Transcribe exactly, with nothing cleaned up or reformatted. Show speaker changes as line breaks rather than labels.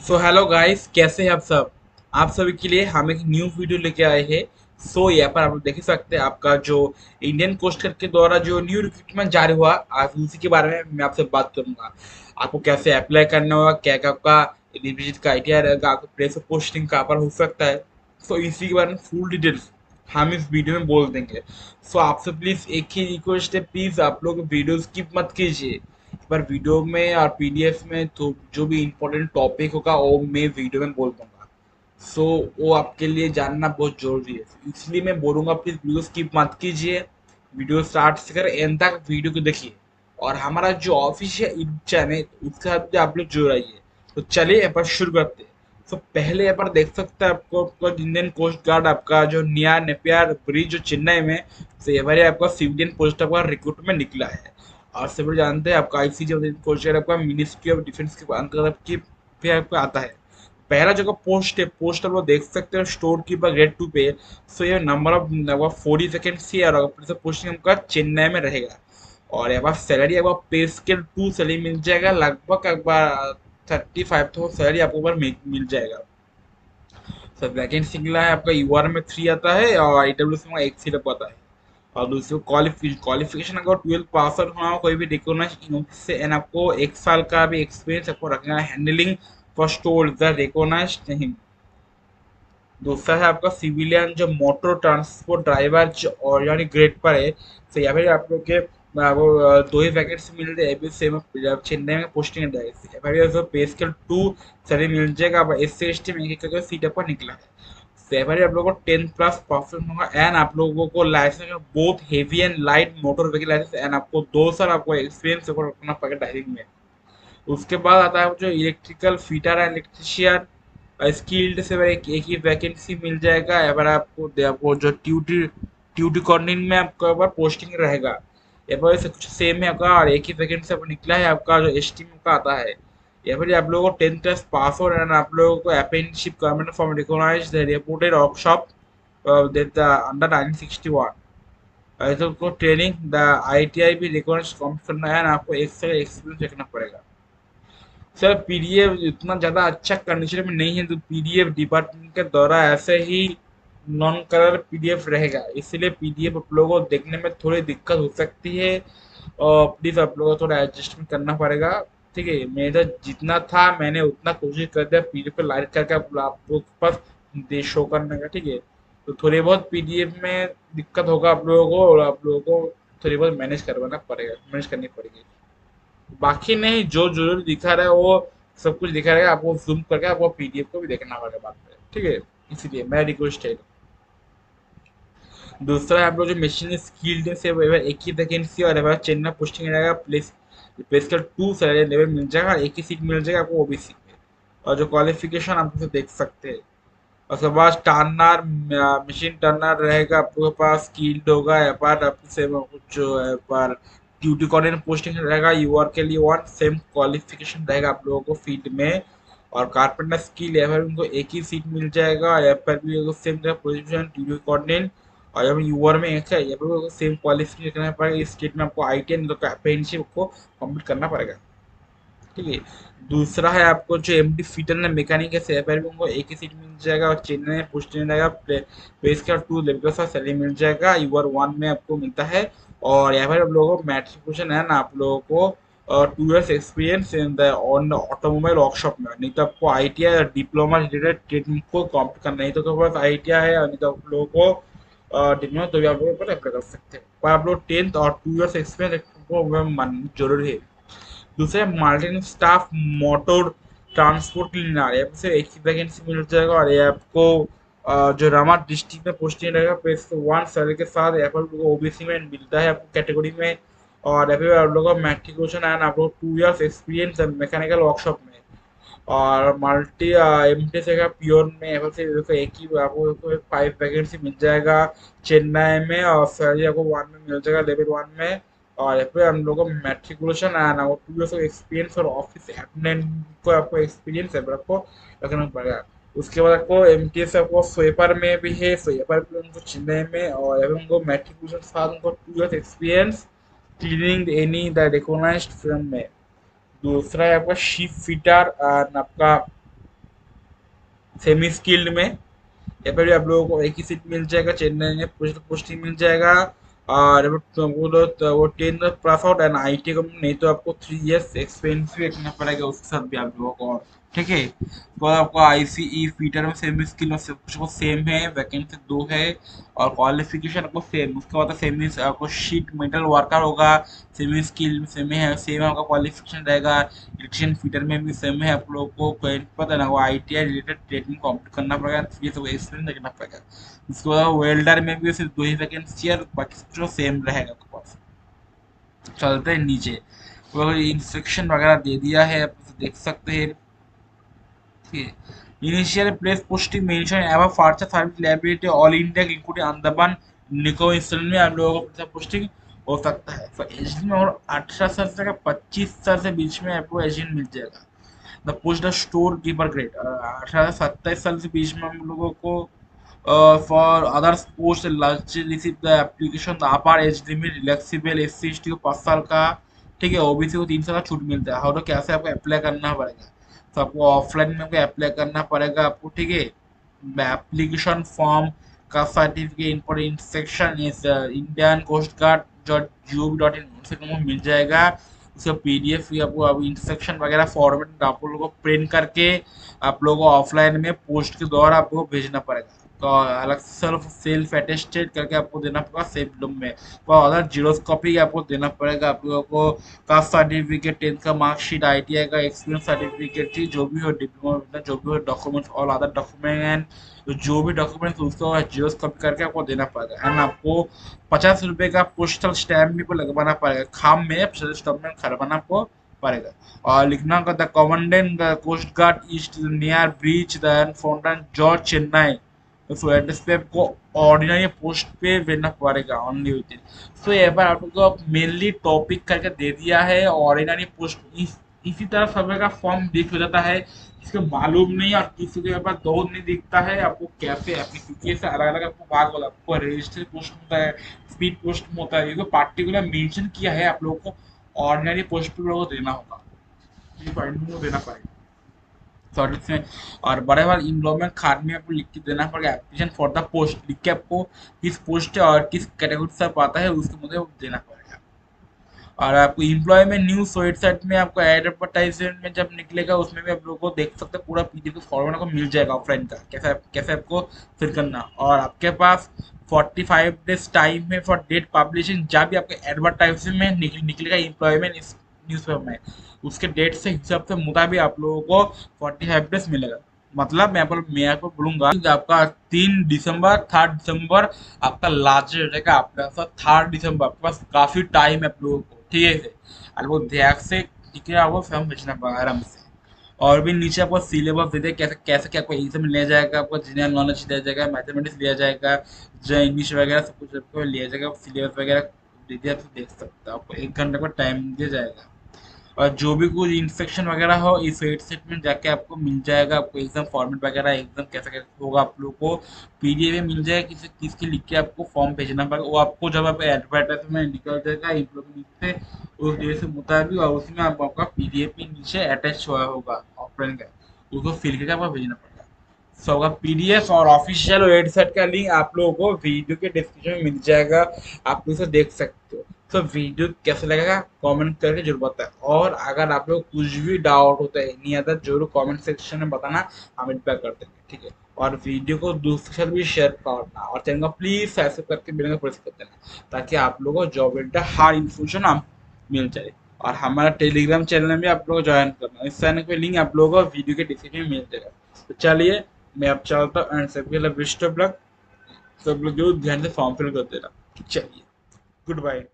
So hello guys, कैसे हैं आप सब। आप सभी के लिए हम एक न्यू वीडियो लेके आए हैं। सो यहाँ पर आप देख ही सकते हैं आपका जो इंडियन कोस्ट गार्ड के द्वारा जो न्यू रिक्रूटमेंट जारी हुआ, आज उसी के बारे में मैं आपसे बात करूंगा। आपको कैसे अप्लाई करना होगा, क्या क्या आपका एलिजिबिलिटी क्राइटेरिया रहेगा, आपको प्लेस ऑफ पोस्टिंग कहाँ पर हो सकता है। सो इसी के बारे में फुल डिटेल्स हम इस वीडियो में बोल देंगे। सो आपसे प्लीज एक ही रिक्वेस्ट है, प्लीज आप लोग वीडियो स्किप मत कीजिए। पर वीडियो में और पीडीएफ में तो जो भी इम्पोर्टेंट टॉपिक होगा वो मैं वीडियो में बोल दूंगा। सो वो आपके लिए जानना बहुत जरूरी है, इसलिए मैं बोलूँगा प्लीज वीडियो स्किप मत कीजिए। वीडियो स्टार्ट से कर एंड तक वीडियो को देखिए। और हमारा जो ऑफिशियल चैनल उसके साथ भी आप लोग जुड़ रहिए। तो चलिए यहाँ पर शुरू करते हैं। तो पहले यहाँ पर देख सकते हैं आपको आपका इंडियन कोस्ट गार्ड आपका जो निया नेपियर ब्रिज जो चेन्नई में, तो ये बार आपका सिविलियन पोस्ट आपका रिक्रूटमेंट निकला है। और सभी लोग जानते हैं आपका आईसीजे कोस्ट गार्ड आपका मिनिस्ट्री ऑफ डिफेंस के अंतर्गत की पे आपका आता है। पहला जगह पोस्ट है, पोस्ट आप लोग देख सकते हो store keeper grade two pay. So ये number of forty second C और पोस्टिंग आपका चेन्नई में रहेगा। और यहाँ पर सैलरी आपका पे स्केल टू सैलरी मिल जाएगा, लगभग एक बार थर्टी फाइव तो सैलरी आपको ऊपर मिल, मिल जाएगा। सर वैकेंसी निकला है आपका यूआर में थ्री आता है और ईडब्ल्यू में एक सीट आपको आता है। और दूसरी क्वालिफिकेशन क्वालिफिकेशन अगर ट्वेल्थ पास आउट होना हो कोई भी रिकॉग्नाइज यूनिवर्सिटी से, एंड आपको एक साल का भी एक्सपीरियंस आपको रखना है handling first tool the recognize नहीं। दूसरा है आपका सिविलियन जो मोटर ट्रांसपोर्ट ड्राइवर जो और यानी ग्रेड पर है। तो यहाँ पे आप लोग के आ, वो आ, दो ही वैकेंसी मिल रही है अभी सेम चेन्नई में पोस्टिंग जाएगी। यहाँ पे जो पे स्केल टू सैलरी मिल जाएगा। अब एस सी एस टी में एक एक सीट आपका निकला है। सेवन आप लोगों को टेन प्लस परसेंट होगा, एंड आप लोगों को licence both heavy and light motor vehicle licence, and आपको दो साल आपको एक्सपीरियंस रखना पड़ेगा ड्राइविंग में। उसके बाद आता है जो electrical fitter and electrician skilled से एक एक ही वैकेंसी मिल जाएगा। अगर आपको आपको जो ड्यूटी ड्यूटी कॉर्निंग में आपका बार पोस्टिंग रहेगा। यहाँ पर से कुछ सेम है आपका, और एक ही वैकेंसी आपको निकला है आपका जो एस टी का आता है। या फिर आप लोगों को tenth class pass out and आप लोगों को apprenticeship government form recognize the reported workshop under nineteen sixty one. ऐसे को ट्रेनिंग द आईटीआई भी रिकॉग्नाइज कंप्लीट करना है, आपको एक से एक्सपीरियंस रखना पड़ेगा। सर पीडीएफ इतना ज़्यादा अच्छा कंडीशन में नहीं है, तो पीडीएफ डिपार्टमेंट के द्वारा ऐसे ही नॉन कलर पीडीएफ रहेगा, इसलिए पीडीएफ आप लोगों को देखने में थोड़ी दिक्कत हो सकती है। और प्लीज़ आप लोगों को थोड़ा एडजस्टमेंट करना पड़ेगा। ठीक है, मेरा जितना था मैंने उतना कोशिश कर दिया पीडीएफ पे लाइट करके आप आप लोगों के पास दे शो करने का। ठीक है, तो थोड़ी बहुत पीडीएफ में दिक्कत होगा आप लोगों को, और आप लोगों को थोड़ी बहुत मैनेज करवाना पड़ेगा, मैनेज करनी पड़ेगी। बाकी नहीं, जो जरूर दिखा रहा है वो सब कुछ दिखा रहेगा, आपको जूम करके आपको पीडीएफ को भी देखना पड़ेगा बाद में। ठीक है, इसीलिए मेरा रिक्वेस्ट है। दूसरा आप लोग जो मशीन स्किल्ड से वो एक ही वैकेंसी और अगर चेन्नई पोस्टिंग रहेगा, प्लेस प्लेस का टू सैलरी लेवल मिल जाएगा, एक ही सीट मिल जाएगा आपको ओबीसी में। और जो क्वालिफिकेशन आप उसे देख सकते हैं। और उसके बाद टर्नर मशीन टर्नर रहेगा आपके पास, स्किल्ड होगा। या पर आपसे वो कुछ जो है पर ड्यूटी कोऑर्डिनेटर पोस्टिंग रहेगा यूआर के लिए वन सेम क्वालिफिकेशन रहेगा आप लोगों को फील्ड में। और कारपेंटर स्किल या फिर उनको एक ही सीट मिल जाएगा, या पर भी सेम पोजिशन ड्यूटी कोऑर्डिनेटर। और जब यूआर में एक है या फिर सेम क्वालिफिकेशन करना पड़ेगा, इस स्टेट में आपको आई टी एन अप्रेंटिसशिप को कंप्लीट करना पड़ेगा। ठीक है, दूसरा है आपको जो एम डी फीटर ने मैकेनिक है सेपर भी उनको एक ही सीट मिल जाएगा, और चेन्नई में पोस्ट मिल जाएगा। पेस का टू लेवल का सैलरी मिल जाएगा, यूआर वन में आपको मिलता है। और यहाँ पर आप लोगों को मैट्रिकुलेशन है ना, आप लोगों को two years experience in the on automobile workshop में, नहीं तो आपको I T I diploma related training को कम्प्लीट करना, नहीं तो आपके पास आई टी आई है और नहीं तो आप लोगों को डिप्लोमा, तो भी आप लोग अप्लाई कर सकते हैं। पर आप लोग टेंथ और टू इयर्स एक्सपीरियंस जरूरी है। दूसरे मार्टिन स्टाफ मोटर ट्रांसपोर्ट के लिए आ रहे हैं, से एक ही वैकेंसी मिल जाएगा। और ये आपको अ, जो रामा डिस्ट्रिक्ट में पोस्टिंग रहेगा प्लस वन सैलरी के साथ, यहाँ पर ओबीसी में मिलता है आपको कैटेगरी में। और यहाँ पे आप लोगों को मैट्रिकुलेशन है, आप लोग टू इयर्स एक्सपीरियंस है मैकेनिकल वर्कशॉप में। और मल्टी एम टी से प्योर में यहाँ से देखो एक ही आपको फाइव वैकेंसी मिल जाएगा चेन्नई में, और सैलरी आपको वन में मिल जाएगा लेवल वन में। और यहाँ पे हम लोग को मैट्रिकुलेशन आना वो टू इयर्स एक्सपीरियंस और ऑफिस अटेंडेंट को आपको एक्सपीरियंस है आपको रखना पड़ेगा। उसके बाद आपको एम टी एस आपको स्वेपर में भी है, स्वेपर भी उनको चेन्नई में। और यहाँ पे उनको मैट्रिकुलेशन के साथ उनको two years experience cleaning any the recognized firm में। दूसरा है आपका शिप फिटर आपका सेमी स्किल्ड में यहाँ पर भी आप लोगों को एक ही सीट मिल जाएगा, चेन्नई में पोस्टिंग मिल जाएगा। और तो वो तो, तो वो ten pass out and I T company, नहीं तो आपको थ्री इयर्स एक्सपीरियंस भी रखना पड़ेगा उसके साथ भी आप लोगों को। ठीक है, तो आपको आईसीई फीटर में सेम स्किल में सब कुछ सेम है, वैकेंसी दो है और क्वालिफिकेशन आपको सेम। उसके बाद सेमी आपको शीट मेटल वर्कर होगा, सेमी स्किल सेम है, सेम आपका क्वालिफिकेशन रहेगा। इलेक्ट्रिशियन फीटर में भी सेम है, आप लोगों को पता ना वो I T I related training complete करना पड़ेगा, ये सब एक्सपीरियंस रखना पड़ेगा। उसके बाद वेल्डर में भी सिर्फ दो ही वैकेंसी है, बाकी जो सेम रहेगा आपके पास। चलते हैं नीचे, वो इंस्ट्रक्शन वगैरह दे दिया है, आप देख सकते हैं। Initial place posting mentioned above further service liability all India including Andaman निको इंस्टॉल में आप लोगों को पोस्टिंग हो सकता है। तो एज में और अठारह साल से पच्चीस साल से बीच में आपको एज मिल जाएगा। The post the store keeper grade अठारह से सत्ताईस साल से बीच में हम लोगों को for others post largely receive the application the upper age limit relaxable S C S T को पाँच साल का, ठीक है, ओबीसी को तीन साल का छूट मिलता है। हाउ तो कैसे आपको अप्लाई करना पड़ेगा, तो आपको ऑफलाइन में आपको अप्लाई करना पड़ेगा आपको, ठीक है। एप्लीकेशन फॉर्म का सर्टिफिकेट इनपुट इन सेक्शन इस Indian coast guard dot G O V dot in से मिल जाएगा। उसका पीडीएफ आपको अब इंस्ट्रक्शन वगैरह फॉर्मेट आप लोगों को प्रिंट करके आप लोगों को ऑफलाइन में पोस्ट के द्वारा आपको भेजना पड़ेगा। तो अलग से सेल्फ सेल्फ अटेस्टेड करके आपको देना पड़ेगा सेफ लूम में, तो अदर जीरोस कॉपी आपको देना पड़ेगा आप लोगों को। कास्ट सर्टिफिकेट, टेंथ का मार्कशीट, आईटीआई का एक्सपीरियंस सर्टिफिकेट थी, जो भी हो डिप्लोमा, जो भी हो डॉक्यूमेंट्स और अदर डॉक्यूमेंट, जो भी डॉक्यूमेंट्स उसको जीरोस कॉपी करके आपको देना पड़ेगा। एंड आपको पचास रुपये का पोस्टल स्टैम्प भी लगवाना पड़ेगा, खाम में पचास स्टैम्प में खरवाना आपको पड़ेगा। और लिखना का the commandant the coast guard east near bridge the fountain George Chennai, तो एड्रेस पे आपको ऑर्डिनरी पोस्ट पे भेजना पड़ेगा ओनली विद इन। सो यहाँ पर आपको मेनली टॉपिक करके दे दिया है ऑर्डिनरी पोस्ट। इस, इसी तरह सब का फॉर्म दिख हो जाता है, इसको मालूम नहीं और किसी के पास दो नहीं दिखता है आपको कैसे एप्लीकेशन अलग अलग आपको भाग वाला आपको रजिस्टर पोस्ट होता है, स्पीड पोस्ट होता है, ये पार्टिकुलर मेंशन किया है आप लोगों को ऑर्डिनरी पोस्ट पे लोगों को देना होगा, देना पड़ेगा सर्टिस में। और बड़े बार इनरोलमेंट कार्ड में आपको लिख के देना पड़ेगा एप्लीकेशन फॉर द पोस्ट, लिख के आपको किस पोस्ट है और किस कैटेगरी से आता है उसके मुझे देना पड़ेगा। और आपको एम्प्लॉयमेंट न्यूज वेबसाइट में आपको एडवर्टाइजमेंट में जब निकलेगा उसमें भी आप लोगों को देख सकते हैं, पूरा पीडीएफ फॉर्मेट आपको मिल जाएगा ऑफलाइन का, कैसे कैसे आपको फिल करना। और आपके पास पैंतालीस डेज टाइम है फॉर डेट पब्लिशिंग, जब भी आपके एडवर्टाइजमेंट निकल, निकलेगा एम्प्लॉयमेंट इस न्यूज़पेपर में, उसके डेट से हिसाब से मुताबिक आप लोगों को पैंतालीस डेज मिलेगा। मतलब मैं आपको मैं आपको बोलूंगा आपका तीन दिसंबर थर्ड दिसंबर आपका लास्ट डेट रहेगा, आपका पास थर्ड दिसंबर आपके पास काफी टाइम है आप लोगों को, ठीक है। और वो ध्यान से ठीक है आपको फॉर्म भेजना पड़ेगा आराम से। और भी नीचे आपको सिलेबस दे दे कैसे कैसे क्या आपको एग्जाम लिया जाएगा, आपको जनरल नॉलेज लिया जाएगा, मैथमेटिक्स लिया जाएगा, जो इंग्लिश वगैरह सब कुछ आपको लिया जाएगा, सिलेबस वगैरह दे दिया आप देख सकते हो। आपको एक घंटे का टाइम दिया जाएगा और जो भी कुछ इंस्ट्रक्शन वगैरह हो इस वेबसाइट में जाके आपको मिल जाएगा। आपको एग्जाम फॉर्मेट वगैरह एग्जाम कैसा कैसा होगा आप लोग को पीडीएफ में मिल जाएगा, किसी किसके लिख के आपको फॉर्म भेजना पड़ेगा। वो आपको जब आप एडवर्टाइजमेंट निकल जाएगा इम्प्लॉयमेंट से उस डेट से मुताबिक, और उसमें आपको आपका पीडीएफ भी नीचे अटैच हुआ होगा ऑफलाइन का, उसको फिल करके आपको भेजना पड़ेगा। सो होगा पीडीएफ और ऑफिशियल वेबसाइट का लिंक आप लोगों को वीडियो के डिस्क्रिप्शन में मिल जाएगा, आप इसे देख सकते हो। तो वीडियो कैसा लगेगा कमेंट करके जरूर बताएं, और अगर आप लोग कुछ भी डाउट होता है नहीं आता जरूर कमेंट सेक्शन में बताना, हम रिप्लाई कर देंगे, ठीक है। और वीडियो को दूसरे के साथ भी शेयर करना और चैनल को प्लीज सब्सक्राइब करके बिना प्रेस कर देना, ताकि आप लोगों को जॉब रिलेटेड हर इन्फॉर्मेशन हम मिल जाए। और हमारा टेलीग्राम चैनल में भी आप लोग ज्वाइन करना, इस चैनल का लिंक आप लोगों को वीडियो के डिस्क्रिप्शन में मिल जाएगा। तो चलिए मैं अब चलता हूँ एंड सबके लिए बेस्ट ऑफ लक, सब लोग जो ध्यान से फॉर्म फिल कर देना। चलिए गुड बाय।